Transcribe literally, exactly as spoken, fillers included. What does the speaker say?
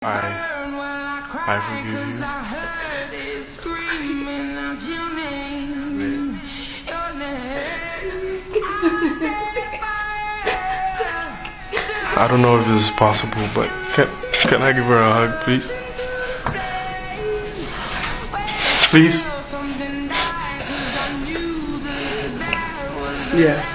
I, I forgive you. I don't know if this is possible, but can, can I give her a hug, please? Please? Yes.